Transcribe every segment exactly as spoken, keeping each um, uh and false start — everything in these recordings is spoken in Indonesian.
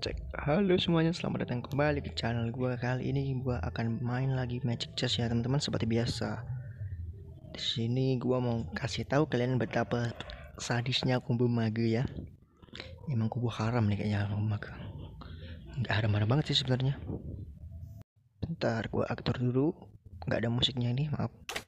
cek. Halo semuanya, selamat datang kembali ke channel gua. Kali ini gua akan main lagi Magic Chess ya teman-teman, seperti biasa. Di sini gua mau kasih tahu kalian betapa sadisnya combo mage ya. Emang combo haram nih kayaknya combo mage. Enggak haram-haram banget sih sebenarnya. Bentar, gua atur dulu. Enggak ada musiknya ini, maaf.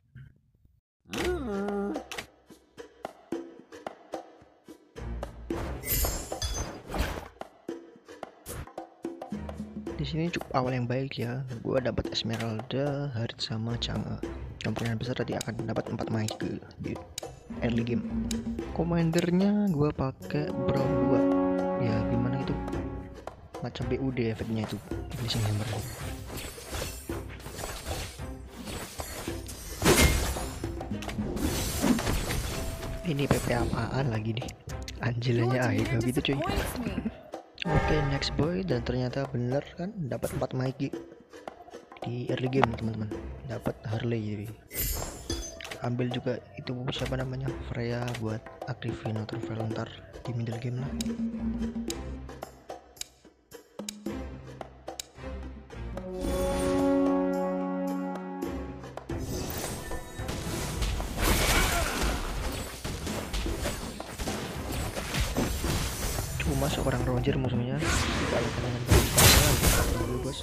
Di sini cukup awal yang baik ya. Gua dapat Esmeralda, Heart sama Chang'e. Kemungkinan besar tadi akan dapat empat mage di early game. Commandernya gua pakai Brown dua. Ya gimana itu? Macam B U D efeknya itu. Finishing Hammer. Ini P P apaan lagi nih? Anjilnya aja gitu cuy. Oke, okay, next boy, dan ternyata bener kan dapat empat mage di early game teman-teman. Dapat Harley jadi. Ambil juga itu siapa namanya? Freya buat aktifin atau Valentar di middle game lah. Cuma seorang Roger musuhnya kalau kalian dulu bos.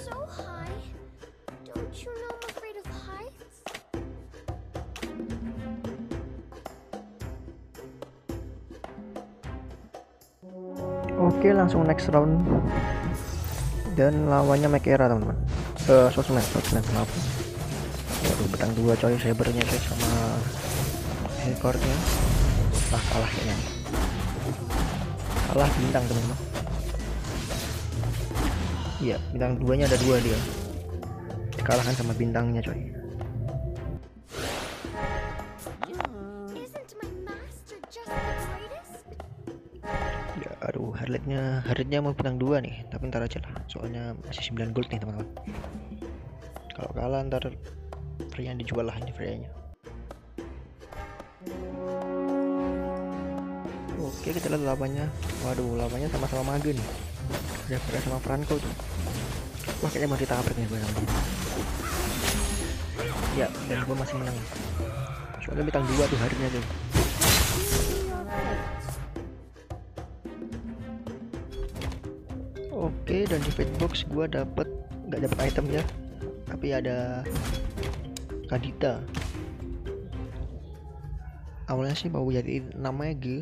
Oke, langsung next round. Dan lawannya Mekera teman-teman. Eh, sosmed, sosmed maaf. Waduh, betang dua coy, sabernya coy sama recordnya. Lah kalah kayaknya. Kalah bintang teman-teman. Iya, bintang duanya ada dua dia. Dikalahkan sama bintangnya coy. Ya aduh, harletnya harletnya mau bintang dua nih, tapi ntar aja lah. Soalnya masih sembilan gold nih teman-teman. Kalau kalah ntar free yang dijual lah ini free-nya. Oke, kita lihat lawannya. Waduh, lawannya sama-sama mage nih. Ada Freya sama Franco tuh. Wah, kayaknya mau ditabrak nih gue sama dia. Ya, dan gue masih menang. Soalnya bintang dua tuh harinya tuh. Oke, dan di fight box gue dapet nggak dapet item ya, tapi ada Kadita. Awalnya sih mau jadiin namanya G,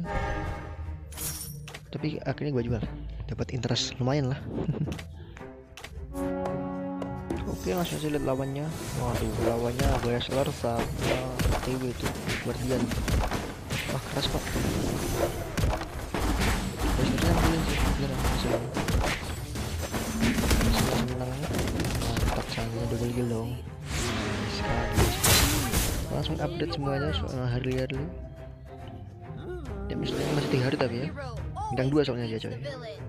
tapi akhirnya gue jual, dapat interest lumayan lah. Oke, langsung aja lihat lawannya. Waduh, lawannya Wrestler sama T W itu Guardian. Wah, keras pak. Wrestlernya ambilin sih, beneran bisa bisa menang. Mantap, sayangnya double kill dong. Sekali. Langsung update semuanya soal Harley-Harley. Ya misalnya masih tiga hari tapi ya. Bintang dua soalnya aja coy.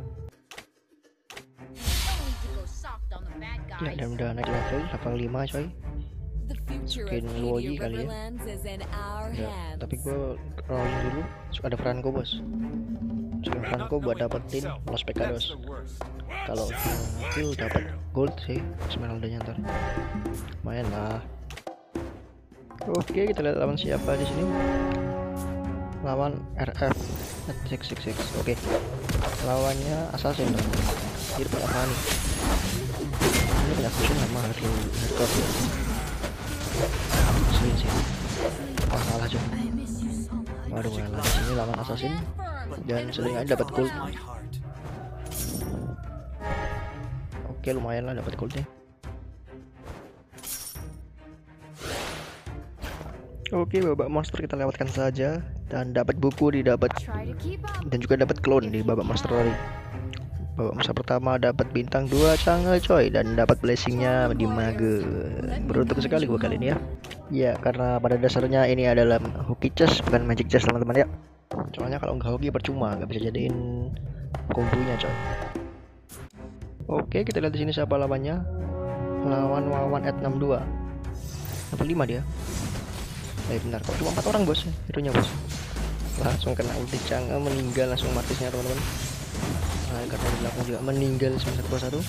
Ya, dan udah naik level level lima coy. Skin Luoyi kali ya. Ya, tapi gua rolling dulu. Ada Franco bos. Skin Franco buat dapetin Los Pecados. Kalau kill dapat gold sih, Esmeralda-nya ntar. Lumayan lah. Oke, kita lihat lawan siapa di sini. Lawan R F enam enam enam. Oke. Lawannya Assassin. Dia punya apa nih? Ini punya Assassin sama Hardcore ya. Sini sih. Wah, kalah aja. Waduh, kalah. Di sini lawan Assassin dan sering aja dapat gold. Oke, lumayan lah dapat goldnya. Oke, babak monster kita lewatkan saja dan dapat buku didapat dan juga dapat clone di babak monster tadi. Babak monster pertama dapat bintang dua Chang'e coy dan dapat blessingnya di mage. Beruntung sekali gua kali ini ya. Ya, karena pada dasarnya ini adalah hoki chess bukan magic chess teman-teman ya. Soalnya kalau nggak hoki percuma, nggak bisa jadiin kombonya coy. Oke, kita lihat di sini siapa lawannya. Lawan Wawan at enam dua. Level lima dia. Eh benar, kok cuma empat orang bos, hero nya bos. Langsung kena ulti Chang'e, meninggal langsung matisnya teman-teman. Nah, karena di belakang juga meninggal satu kosong satu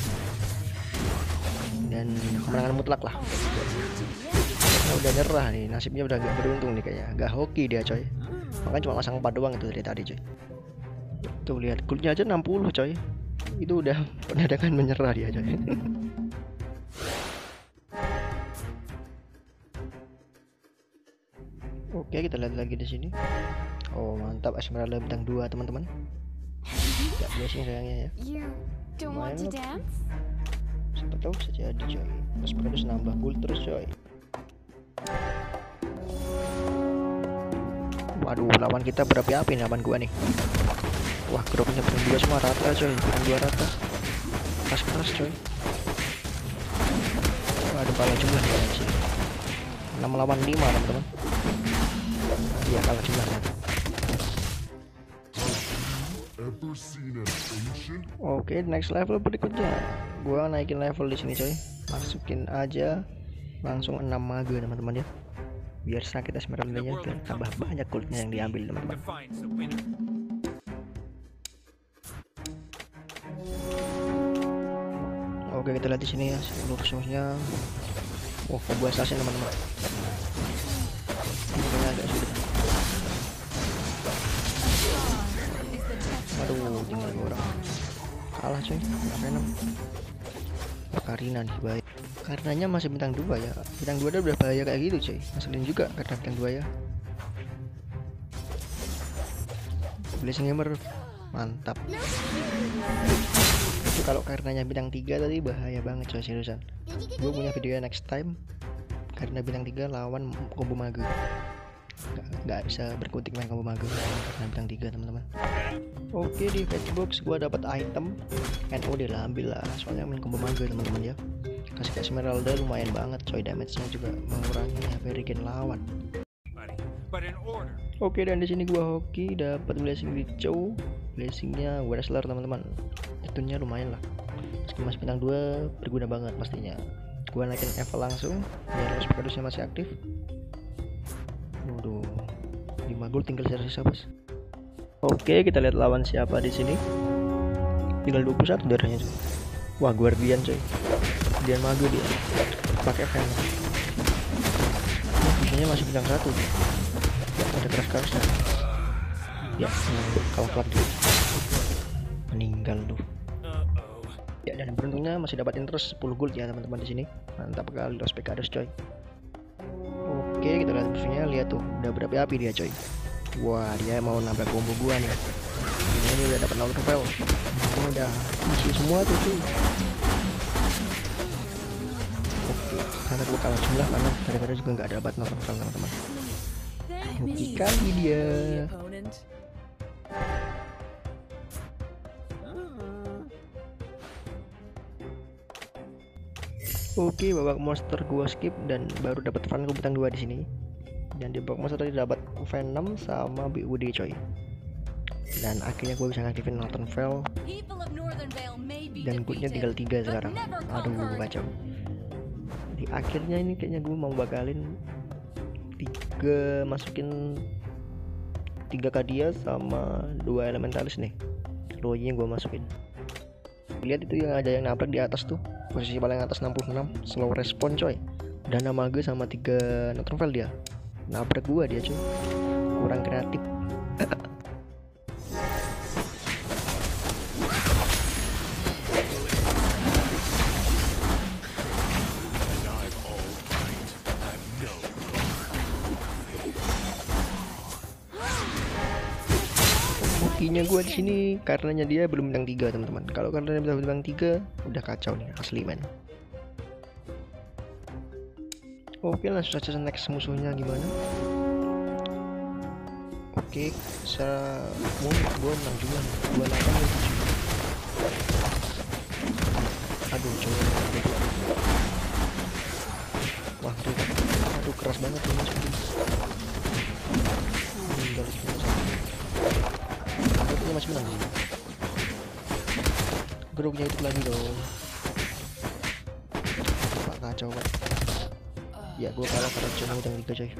dan kemenangan mutlak lah. Karena udah nyerah nih, nasibnya udah gak beruntung nih kayaknya, gak hoki dia coy. Makanya cuma pasang empat doang itu dari tadi coy. Tuh lihat goldnya aja enam puluh coy. Itu udah penandakan menyerah dia coy. Oke, kita lihat lagi di sini. Oh mantap, Esmeralda bintang dua teman-teman. Gak blessing sayangnya ya. Lumayan lah. Siapa tahu bisa jadi coy. Esmeralda nambah gold terus coy. Waduh, lawan kita berapi-api nih lawan gua nih. Wah, grupnya bintang dua semua rata coy, bintang dua rata. Keras-keras coy. Waduh, kalah jumlah ya sih. enam lawan lima teman-teman. Iya, kalah jumlahnya. Oke, next level berikutnya. Gua naikin level di sini coy. Masukin aja langsung enam mage teman-teman ya. Biar sakit Esmeralda-nya, biar tambah banyak goldnya yang diambil teman-teman. Oke, kita lihat di sini ya seluruh musuhnya. Oh, combo assassin teman-teman. Ini agak sulit. Aduh, tinggal dua orang. Kalah coy, enam. Karina nih baik. Karenanya masih bintang dua ya. Bintang dua udah bahaya kayak gitu coy. Ngeselin juga karena bintang dua ya. Blessing Hammer mantap. Itu kalau karenanya bintang tiga tadi bahaya banget coy seriusan. Gue punya video next time karena bintang tiga lawan combo mage. Gak, gak bisa berkutik main combo mage karena bintang tiga teman-teman. Oke, di Fetchbox gua dapat item N O D lah, ambil lah soalnya main combo mage teman-teman ya. Kasih ke Esmeralda lumayan banget coy, damage-nya juga mengurangi H P regen lawan. Oke, dan di sini gua hoki dapat blessing di Chow. Blessingnya wrestler teman-teman. Itunya lumayan lah. Meski masih bintang dua berguna banget pastinya. Gua naikin level langsung biar Hospicadusnya masih aktif. Waduh, lima gold tinggal sisa bos. Oke, kita lihat lawan siapa di sini. Tinggal dua puluh satu darahnya. Wah, Guardian coy. Guardian mage dia. Pakai Venom. Biasanya masih bintang satu. Ya, ada keras-kerasnya. Ya, kalah kelak dia. Meninggal tuh. Ya, dan beruntungnya masih dapatin terus sepuluh gold ya teman-teman di sini. Mantap kali Hospicadus coy. Oke, kita lihat musuhnya, lihat tuh, udah berapi-api dia coy. Wah, dia mau nabrak combo gua nih. Ini udah dapat nol level. Ini udah isi semua tuh cuy. Oke, karena gua kalah jumlah karena daripada juga nggak dapat nol level teman-teman. Oke kali dia. Oke, babak monster gua skip dan baru dapat Franco bintang dua di sini. Dan di babak monster tadi dapat Venom sama B U D coy. Dan akhirnya gue bisa ngaktifin Northern Vale. Dan goodnya tinggal tiga sekarang. Aduh, kacau. Di akhirnya ini kayaknya gue mau bakalin tiga, masukin tiga Kadia sama dua Elementalis nih. Roynya gue masukin. Lihat itu yang ada yang nabrak di atas tuh. Posisi paling atas enam puluh enam, slow respon coy. Dana mage sama tiga Northern Vale dia. Nabrak gua dia cuy, kurang kreatif. Hokinya gua di sini karenanya dia belum bintang tiga teman-teman. Kalau karena dia bintang tiga udah kacau nih asli men. Oke, langsung saja next musuhnya gimana. Oke, secara umum gue menang juga nih, dua puluh delapan ya. Aduh coy, wah aduh, aduh keras banget ini musuhnya. Meninggal semua. Grupnya masih menang sih. Grupnya itu lagi dong. Pak kacau pak. Ya gue kalah karena cuma bintang tiga coy.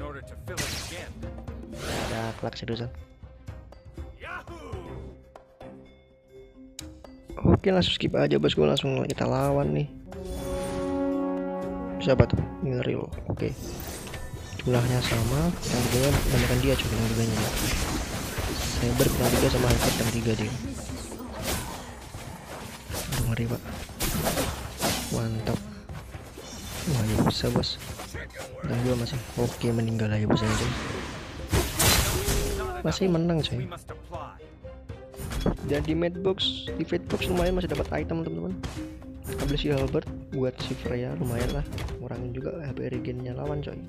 Ada kelak seriusan. Oke, langsung skip aja bosku, langsung kita lawan nih. Siapa tuh? Ngeril. Oke, jumlahnya sama, yang kedua menggunakan dia coba yang keduanya ya. Cyber bintang tiga sama Hyper bintang tiga dia. Aduh, ngeri pak, mantap. Wah ya bisa bos, bintang dua masih. Oke, meninggal aja bos aja, masih menang coy. Dan di matchbox, di fatbox lumayan masih dapat item teman-teman. Ambil si Halberd buat si Freya, lumayan lah, ngurangin juga H P regennya lawan coy.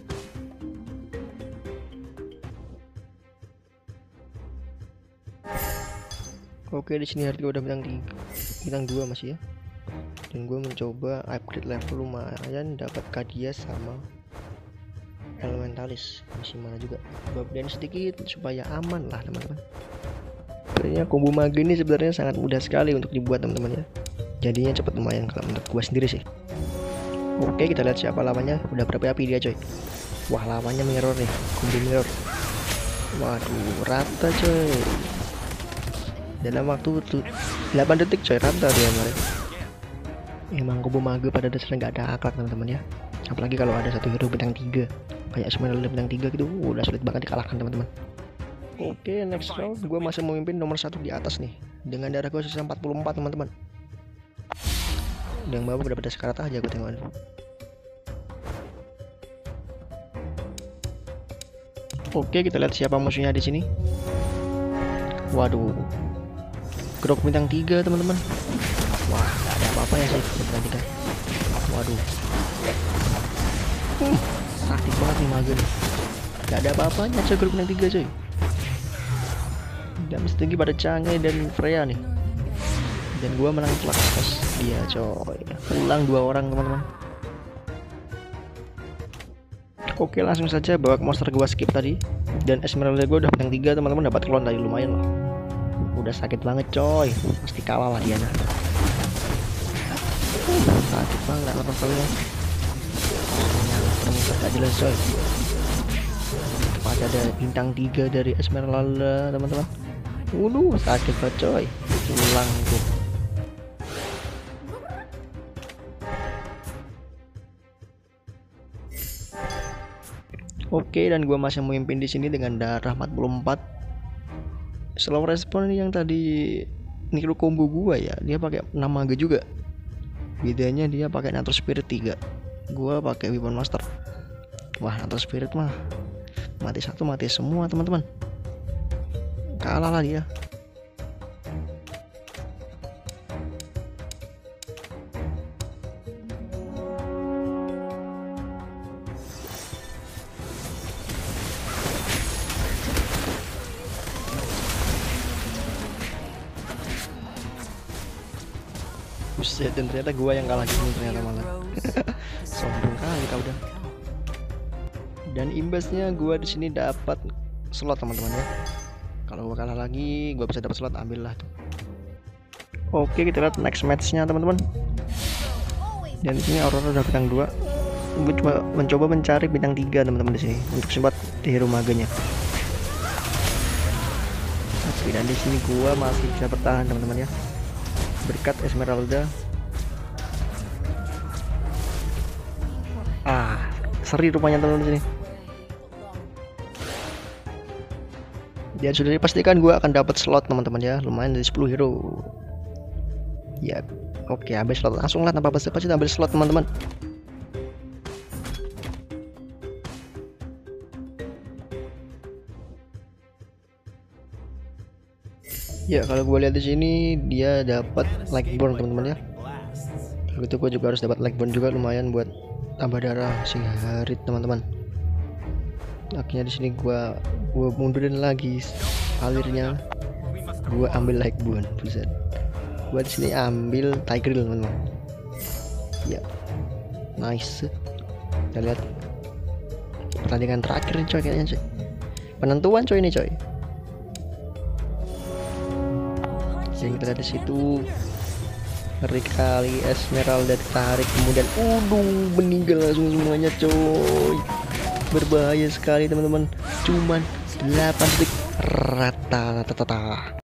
Oke, di sini harga udah bintang tiga, bintang dua masih ya. Dan gue mencoba upgrade level lumayan, dapat Kadia sama Elementalis. Masih mana juga, dan sedikit supaya aman lah teman-teman. Sebenarnya combo mage ini sebenarnya sangat mudah sekali untuk dibuat teman-teman ya. Jadinya cepat lumayan kalau menurut gue sendiri sih. Oke, kita lihat siapa lawannya. Udah berapa api dia coy. Wah, lawannya mirror nih, combo mirror. Waduh, rata coy. Dalam waktu delapan detik coy, rata dia kemarin. Emang combo mage pada dasarnya nggak ada akhlak teman-teman ya. Apalagi kalau ada satu hero bintang tiga kayak Esmeralda bintang tiga gitu, udah sulit banget dikalahkan teman-teman. Oke, next round gue masih memimpin nomor satu di atas nih dengan darah gue sisa empat puluh empat teman-teman. Yang bawah udah pada sekarat aja gue tengok. Oke, kita lihat siapa musuhnya di sini. Waduh, Grok bintang tiga teman-teman. Wah, gak ada apa-apa ya sih bintang tiga. Waduh, hmm, sakit banget nih mage nih. Gak ada apa-apanya coy Grok bintang tiga coy. Damage tinggi pada Chang'e dan Freya nih. Dan gua menang telak atas dia coy. Pulang dua orang teman-teman. Oke, langsung saja bawa monster gua skip tadi. Dan Esmeralda gua udah bintang tiga teman-teman, dapat klon tadi lumayan lah. Udah sakit banget coy. Pasti kalah lah dia nah. Uh, sakit banget lepas kalinya. Ternyata gak jelas coy. Pas ada bintang tiga dari Esmeralda teman-teman. Waduh, sakit banget coy. Pulang tuh. Oke, dan gua masih memimpin di sini dengan darah empat puluh empat. Slow respon yang tadi Nikro combo gua ya, dia pakai enam mage juga. Bedanya dia pakai Nature Spirit tiga. Gua pakai Weapon Master. Wah, Nature Spirit mah mati satu mati semua teman-teman. Kalah lah dia. Buset, dan ternyata gua yang kalah gitu ternyata malah. Sombong kali kau udah. Dan imbasnya gua di sini dapat slot teman-teman ya. Kalau gua kalah lagi, gua bisa dapat slot, ambil lah tuh. Oke, kita lihat next matchnya teman-teman. Dan ini Aurora udah bintang dua. Gue cuma mencoba mencari bintang tiga teman-teman di sini untuk sempat di hero magenya. Tapi dan di sini gua masih bisa bertahan teman-teman ya. Berkat Esmeralda. Ah, seri rupanya teman-teman di sini. Dan sudah dipastikan gue akan dapat slot teman-teman ya, lumayan dari sepuluh hero. Ya, oke, habis slot langsung lah tanpa basa-basi ambil slot teman-teman. Ya, kalau gue lihat di sini dia dapat Lightborn teman-teman ya. Begitu gue juga harus dapat Lightborn juga, lumayan buat tambah darah si Harit teman-teman. Akhirnya di sini gua gua mundurin lagi alirnya, gua ambil Lightborn. Buset, gua di sini ambil Tigreal teman-teman. Ya, nice. Kita lihat pertandingan terakhir nih coy, kayaknya coy, penentuan coy ini coy. Yang kita lihat di situ ngeri kali, Esmeralda ditarik kemudian uduh meninggal langsung semuanya coy. Berbahaya sekali teman-teman, cuman delapan detik rata rata rata.